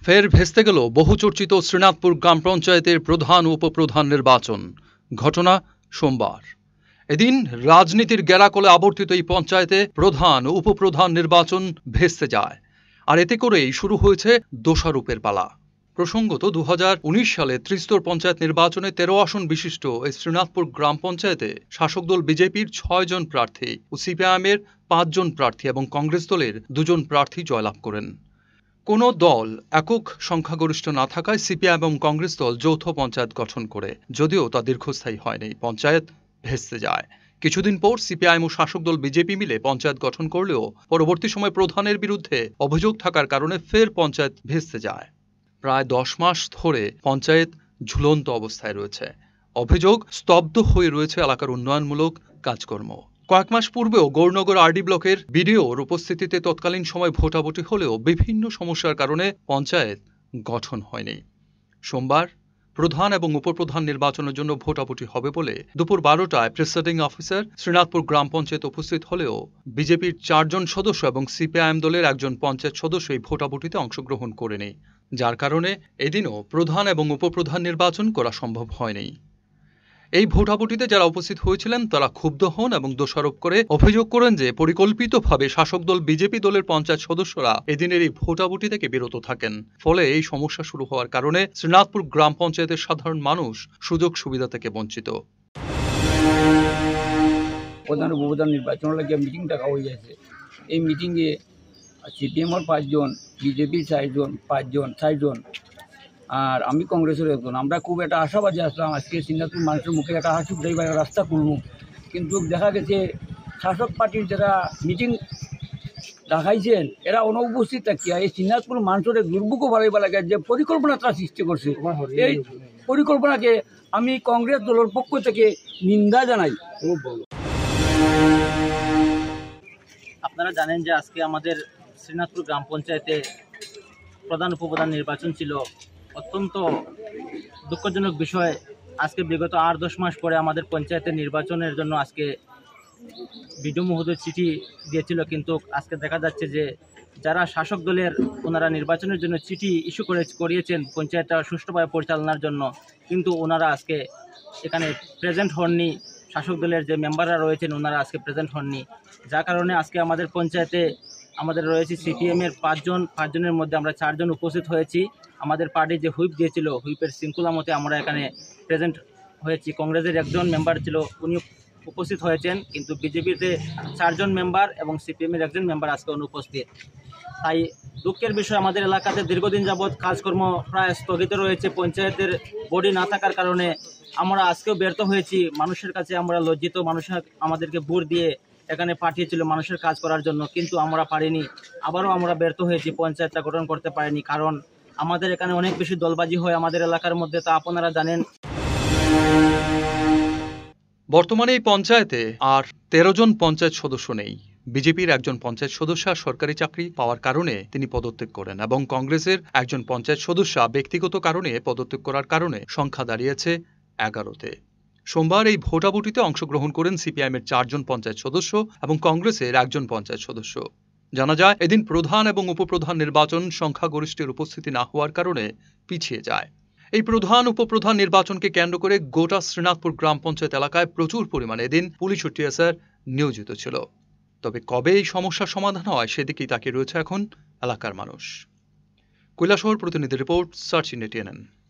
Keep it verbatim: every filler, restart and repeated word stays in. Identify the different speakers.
Speaker 1: ফের ভেস্তে গেল বহুচর্চিত শ্রীনাথপুর গ্রাম পঞ্চায়েতের প্রধান উপপ্রধান নির্বাচন। ঘটনা সোমবার। এদিন রাজনীতির গ্যারাকলে আবর্তিত এই পঞ্চায়েতে প্রধান উপপ্রধান নির্বাচন ভেস্তে যায়, আর এতে করেই শুরু হয়েছে দোষারোপের পালা। প্রসঙ্গত দু হাজার উনিশ সালে ত্রিস্তর পঞ্চায়েত নির্বাচনে তেরো আসন বিশিষ্ট এই শ্রীনাথপুর গ্রাম পঞ্চায়েতে শাসক দল বিজেপির ছয় জন প্রার্থী ও সিপিআইএমের পাঁচজন প্রার্থী এবং কংগ্রেস দলের দুজন প্রার্থী জয়লাভ করেন। কোনো দল একক সংখ্যাগরিষ্ঠ না থাকায় সিপিআই এবং কংগ্রেস দল যৌথ পঞ্চায়েত গঠন করে, যদিও তা দীর্ঘস্থায়ী হয়নি। পঞ্চায়েত ভেস্তে যায়। কিছুদিন পর সিপিআইএম ও শাসক দল বিজেপি মিলে পঞ্চায়েত গঠন করলেও পরবর্তী সময় প্রধানের বিরুদ্ধে অভিযোগ থাকার কারণে ফের পঞ্চায়েত ভেস্তে যায়। প্রায় দশ মাস ধরে পঞ্চায়েত ঝুলন্ত অবস্থায় রয়েছে। অভিযোগ, স্তব্ধ হয়ে রয়েছে এলাকার উন্নয়নমূলক কাজকর্ম। কয়েক মাস পূর্বেও গৌরনগর আরডি ব্লকের বিডিওর উপস্থিতিতে তৎকালীন সময় ভোটাভুটি হলেও বিভিন্ন সমস্যার কারণে পঞ্চায়েত গঠন হয়নি। সোমবার প্রধান এবং উপপ্রধান নির্বাচনের জন্য ভোটাভুটি হবে বলে দুপুর বারোটায় প্রিসাইডিং অফিসার শ্রীনাথপুর গ্রাম পঞ্চায়েত উপস্থিত হলেও বিজেপির চারজন সদস্য এবং সিপিআইএম দলের একজন পঞ্চায়েত সদস্য এই ভোটাভুটিতে অংশগ্রহণ করেনি, যার কারণে এদিনও প্রধান এবং উপপ্রধান নির্বাচন করা সম্ভব হয়নি। এই ভোটাভুটিতে যারা উপস্থিত হয়েছিলেন তারা ক্ষুব্ধ হন এবং দোষারোপ করে অভিযোগ করেন যে পরিকল্পিতভাবে শাসক দল বিজেপি দলের পঞ্চায়েত সদস্যরা এদিনের এই ভোটাভুটি থেকে বিরত থাকেন। ফলে এই সমস্যা শুরু হওয়ার কারণে শ্রীনাথপুর গ্রাম পঞ্চায়েতের সাধারণ মানুষ সুযোগ সুবিধা থেকে বঞ্চিত।
Speaker 2: প্রধান উপপ্রধান নির্বাচনের লাগে মিটিং ডাকা হয়ে গেছে। এই মিটিংয়ে সিপিএমের পাঁচজন, বিজেপির চারজন, পাঁচজন চারজন, আর আমি কংগ্রেসের একজন। আমরা খুব একটা আশাবাদী আসলাম আজকে শ্রীনাথপুর মানুষের মুখে একটা হাসি ফুটাই বা রাস্তা করব, কিন্তু দেখা গেছে শাসক পার্টির যারা মিটিং দেখাইছেন এরা অনুপস্থিত থাকিয়া এই শ্রীনাথপুর মানুষের দুর্ভোগও বাড়াইবা লাগে যে পরিকল্পনা তারা সৃষ্টি করছে। এই পরিকল্পনাকে আমি কংগ্রেস দলের পক্ষ থেকে নিন্দা জানাই।
Speaker 3: আপনারা জানেন যে আজকে আমাদের শ্রীনাথপুর গ্রাম পঞ্চায়েতে প্রধান উপপ্রধান নির্বাচন ছিল। অত্যন্ত দুঃখজনক বিষয়, আজকে বিগত আট দশ মাস পরে আমাদের পঞ্চায়েতের নির্বাচনের জন্য আজকে বিডিও মহোদয় চিঠি দিয়েছিল, কিন্তু আজকে দেখা যাচ্ছে যে যারা শাসক দলের ওনারা নির্বাচনের জন্য চিঠি ইস্যু করে করিয়েছেন পঞ্চায়েতটা সুষ্ঠুভাবে পরিচালনার জন্য, কিন্তু ওনারা আজকে এখানে প্রেজেন্ট হননি। শাসক দলের যে মেম্বাররা রয়েছেন ওনারা আজকে প্রেজেন্ট হননি, যার কারণে আজকে আমাদের পঞ্চায়েতে আমাদের রয়েছে সিপিএমের পাঁচজন, পাঁচজনের মধ্যে আমরা চারজন উপস্থিত হয়েছি। আমাদের পার্টি যে হুইপ দিয়েছিল হুইপের শৃঙ্খলা মতে আমরা এখানে প্রেজেন্ট হয়েছি। কংগ্রেসের একজন মেম্বার ছিল, উনি উপস্থিত হয়েছেন, কিন্তু বিজেপিতে চারজন মেম্বার এবং সিপিএমের একজন মেম্বার আজকে অনুপস্থিত। তাই দুঃখের বিষয়, আমাদের এলাকাতে দীর্ঘদিন যাবৎ কাজকর্ম প্রায় স্থগিত রয়েছে। পঞ্চায়েতের বডি না থাকার কারণে আমরা আজকেও ব্যর্থ হয়েছি। মানুষের কাছে আমরা লজ্জিত। মানুষের আমাদেরকে ভোট দিয়ে এখানে পাঠিয়েছিল মানুষের কাজ করার জন্য, কিন্তু আমরা পারিনি। আবারও আমরা ব্যর্থ হয়েছি, পঞ্চায়েতটা গঠন করতে পারিনি, কারণ আমাদের এখানে অনেক বেশি দলবাজি হয় আমাদের এলাকার মধ্যে, তা আপনারা জানেন।
Speaker 1: বর্তমানে এই পঞ্চায়েতে আর তেরো জন পঞ্চায়েত সদস্য নেই। বিজেপির একজন পঞ্চায়েত সদস্য সরকারি চাকরি পাওয়ার কারণে তিনি পদত্যাগ করেন এবং কংগ্রেসের একজন পঞ্চায়েত সদস্য ব্যক্তিগত কারণে পদত্যাগ করার কারণে সংখ্যা দাঁড়িয়েছে এগারোতে। সোমবার এই ভোটাভুটিতে অংশগ্রহণ করেন সিপিআইএমের চারজন পঞ্চায়েত সদস্য এবং কংগ্রেসের একজন পঞ্চায়েত সদস্য। জানা যায় এদিন প্রধান এবং উপপ্রধান নির্বাচন সংখ্যাগরিষ্ঠের উপস্থিতি না হওয়ার কারণে পিছিয়ে যায়। এই প্রধান উপপ্রধান নির্বাচনকে কেন্দ্র করে গোটা শ্রীনাথপুর গ্রাম পঞ্চায়েত এলাকায় প্রচুর পরিমাণে এদিন পুলিশ ও টিএসআর নিয়োজিত ছিল। তবে কবে এই সমস্যার সমাধান হয় সেদিকেই তাকিয়ে রয়েছে এখন এলাকার মানুষ। কৈলাসহর প্রতিনিধি রিপোর্ট, সার্চ ইন্ডিয়া টিএনএন।